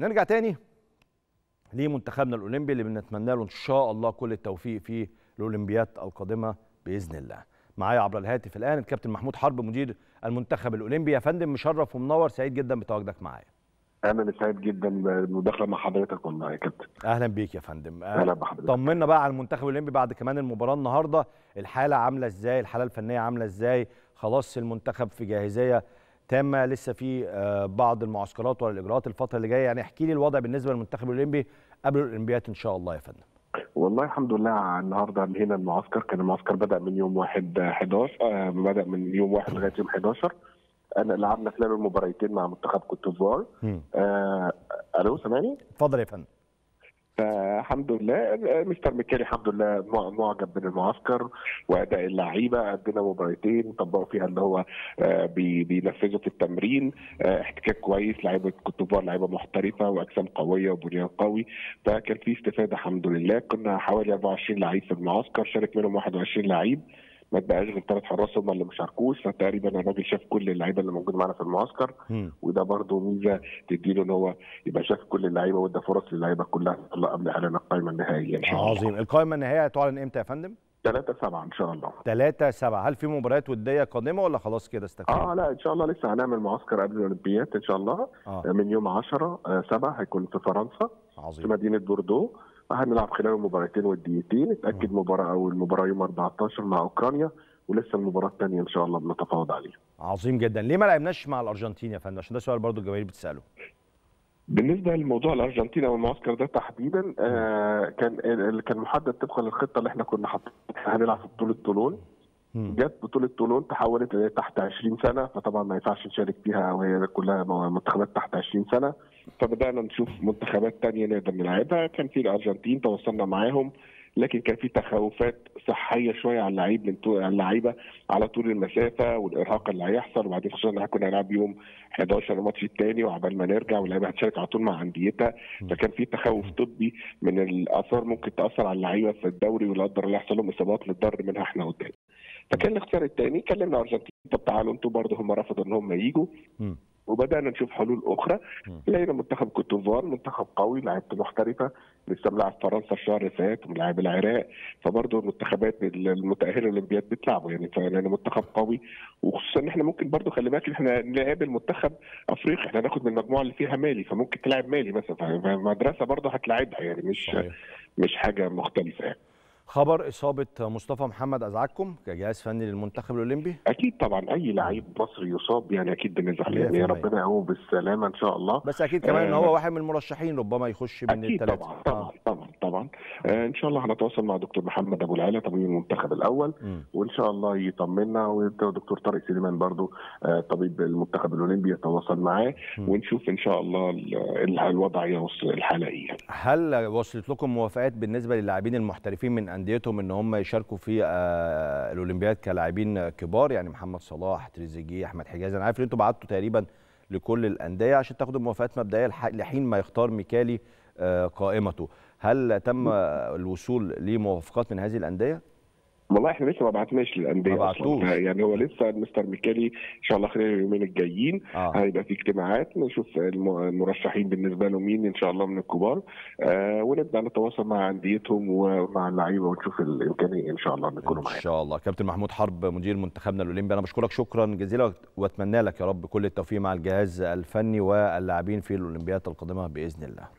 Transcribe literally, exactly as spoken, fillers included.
نرجع تاني لمنتخبنا الاولمبي اللي بنتمنى له ان شاء الله كل التوفيق في الاولمبيات القادمه باذن الله. معايا عبر الهاتف الان الكابتن محمود حرب مدير المنتخب الاولمبي. يا فندم مشرف ومنور، سعيد جدا بتواجدك معايا. انا سعيد جدا بالمداخله مع حضرتك والله يا كابتن. اهلا بيك يا فندم. اهلا بحضرتك. طمنا بقى على المنتخب الاولمبي بعد كمان المباراه النهارده، الحاله عامله ازاي؟ الحاله الفنيه عامله ازاي؟ خلاص المنتخب في جاهزيه تامه، لسه في بعض المعسكرات والاجراءات الفتره اللي جايه، يعني احكي لي الوضع بالنسبه للمنتخب الاولمبي قبل الاولمبيات ان شاء الله يا فندم. والله الحمد لله النهارده انهينا المعسكر، كان المعسكر بدا من يوم واحد حداشر آه بدا من يوم واحد لغايه يوم حداشر. انا لعبنا خلال المباراتين مع منتخب كوت ديفوار. آه الو سامعني؟ اتفضل يا فندم. فالحمد لله مستر ميكالي الحمد لله معجب من المعسكر واداء اللعيبه. عندنا مباراتين طبقوا فيها اللي هو بينفذوا في التمرين، احتكاك كويس، لعيبه كوت ديفوار لعيبه محترفه واجسام قويه وبنيان قوي، فكان في استفاده الحمد لله. كنا حوالي أربعة وعشرين لعيب في المعسكر، شارك منهم واحد وعشرين لعيب، ما تبقاش غير ثلاث حراس هم اللي ما شاركوش، فتقريبا الراجل شاف كل اللعيبه اللي موجوده معانا في المعسكر. م. وده برده ميزه تديله ان هو يبقى شاف كل اللعيبه وادى فرص للعيبه كلها قبل اعلان القائمه النهائيه ان شاء الله. عظيم. القائمه النهائيه هتعلن امتى يا فندم؟ ثلاثة سبعة ان شاء الله. ثلاثة سبعة. هل في مباريات وديه قادمه ولا خلاص كده استكفينا؟ اه لا ان شاء الله لسه هنعمل معسكر قبل الاولمبيات ان شاء الله. آه. من يوم عشرة سبعة هيكون في فرنسا. عظيم. في مدينه بوردو. هنلعب خلال المباراتين والدقيقتين، اتاكد مباراه اول مباراه يوم أربعتاشر مع اوكرانيا، ولسه المباراه الثانيه ان شاء الله بنتفاوض عليها. عظيم جدا. ليه ما لعبناش مع الارجنتين يا فندم؟ عشان ده سؤال برضو الجماهير بتساله. بالنسبه لموضوع الارجنتين او المعسكر ده تحديدا، آه كان اللي كان محدد طبقا للخطه اللي احنا كنا حاطين هنلعب في بطوله طولون. جت بطوله طولون تحولت تحت عشرين سنه، فطبعا ما ينفعش نشارك فيها وهي كلها منتخبات تحت عشرين سنه، فبدانا نشوف منتخبات ثانيه نقدر نلعبها. كان في الارجنتين تواصلنا معاهم، لكن كان في تخوفات صحيه شويه على اللعيب من على اللعيبه على طول المسافه والارهاق اللي هيحصل، وبعدين خصوصا ان احنا كنا هنلعب يوم حداشر الماتش الثاني وعبال ما نرجع واللعيبه هتشارك على طول مع انديتها، فكان في تخوف طبي من الاثار ممكن تاثر على اللعيبه في الدوري ولا قدر الله يحصل لهم اصابات نتضرر منها احنا قدام. فكان الاختيار الثاني كلمنا الارجنتين، طب تعالوا انتوا برضه، هم رفضوا ان هم يجوا. م. وبدانا نشوف حلول اخرى. لقينا منتخب كوت ديفوار منتخب قوي، لعيبته محترفه، لسه ملاعب فرنسا الشهر اللي فات وملاعب العراق، فبرضه المنتخبات المتاهله للاولمبياد بتلعبوا يعني، فلان منتخب قوي، وخصوصا ان احنا ممكن برضه خلي بالك احنا نقابل منتخب افريقيا، احنا هناخد من المجموعه اللي فيها مالي، فممكن تلعب مالي مثلا، فمدرسه برضه هتلاعبها يعني، مش صحيح. مش حاجه مختلفه يعني. خبر إصابة مصطفى محمد أزعجكم كجهاز فني للمنتخب الأولمبي؟ أكيد طبعا، أي لعيب مصري يصاب يعني أكيد بنزعل يعني، يا ربنا يقومه بالسلامة إن شاء الله. بس أكيد كمان إن آه هو واحد من المرشحين ربما يخش من الثلاثة. طبعا طبعا آه. طبعا طبعا آه إن شاء الله هنتواصل مع دكتور محمد أبو العلا طبيب المنتخب الأول، م. وإن شاء الله يطمنا، ودكتور طارق سليمان برضو آه طبيب المنتخب الأولمبي يتواصل معاه، ونشوف إن شاء الله الوضع يوصل الحالة إيه. هل وصلت لكم موافقات بالنسبة للاعبين المحترفين من أنديتهم إن هم يشاركوا في الاولمبياد كلاعبين كبار، يعني محمد صلاح، تريزيجيه، احمد حجازي؟ انا عارف ان انتوا بعتوا تقريبا لكل الانديه عشان تاخدوا موافقات مبدئيه لحين ما يختار ميكالي قائمته. هل تم الوصول لموافقات من هذه الانديه؟ والله احنا لسه ما بعتناش للانديه اصلا يعني، هو لسه مستر ميكالي ان شاء الله خلال اليومين الجايين آه. هيبقى في اجتماعات نشوف المرشحين بالنسبه له مين ان شاء الله من الكبار، آه ونبدا نتواصل مع انديتهم ومع اللعيبه ونشوف الامكانيه ان شاء الله نكونوا معاهم ان شاء الله. كابتن محمود حرب مدير منتخبنا الاولمبي، انا بشكرك شكرا جزيلا واتمنى لك يا رب كل التوفيق مع الجهاز الفني واللاعبين في الاولمبياد القادمه باذن الله.